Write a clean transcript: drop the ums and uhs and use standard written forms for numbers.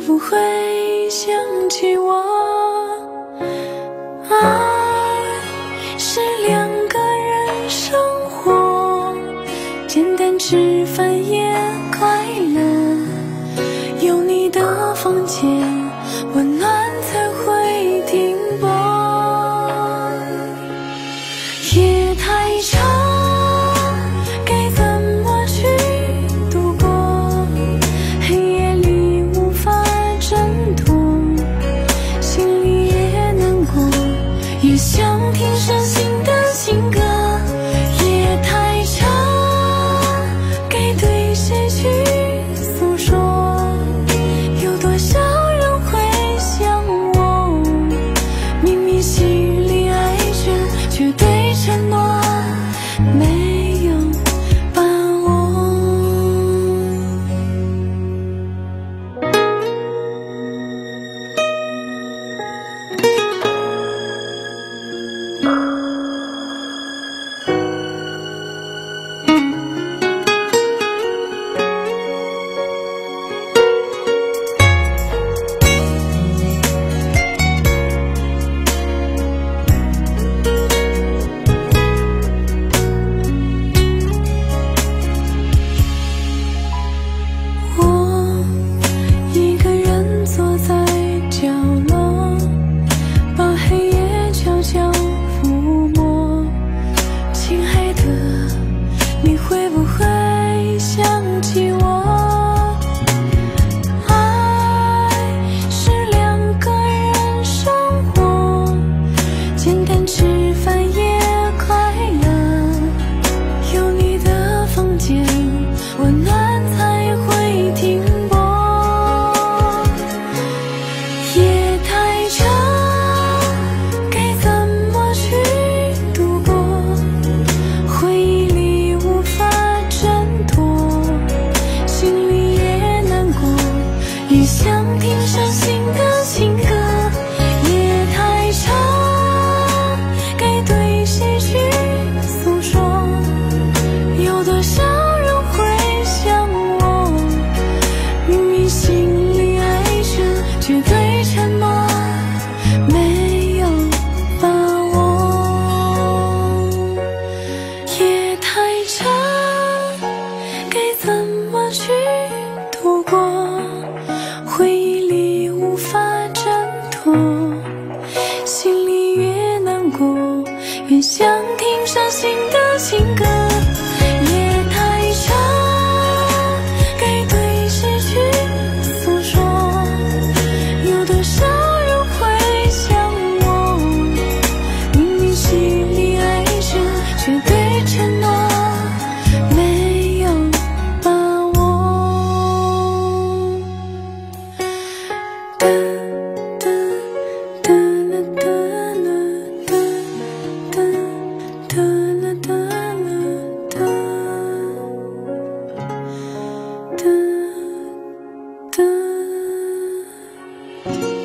不会想起我？爱是两个人生活，简单吃饭也快乐，有你的房间，温暖才会停泊。夜太长，该怎么去度过？黑夜里无法挣脱，心里也难过，也想听伤心的情歌。夜太长，该对谁去诉说？有多少人会像我，明明心里爱着，却对承诺没有把握。我一个人坐在角落，把黑夜悄悄抚摸。亲爱的，你会不会想起我？爱是两个人生活，简单吃饭也快乐，有你的房间，温暖才会停泊。夜太长，该怎么去度过？回忆里无法挣脱，心里也难过，也想听伤心的情歌。夜太长，该对谁去诉说？有多少人会像我，明明心里爱着，却对承诺没有把握。夜太长，该怎么去度过？回忆里无法挣脱，心里越难过，越想听伤心的情歌。夜太长，该对谁去诉说？有多少人会像我，明明心里爱着，却对承诺没有把握。哒哒哒啦哒啦哒哒哒啦哒啦哒哒哒。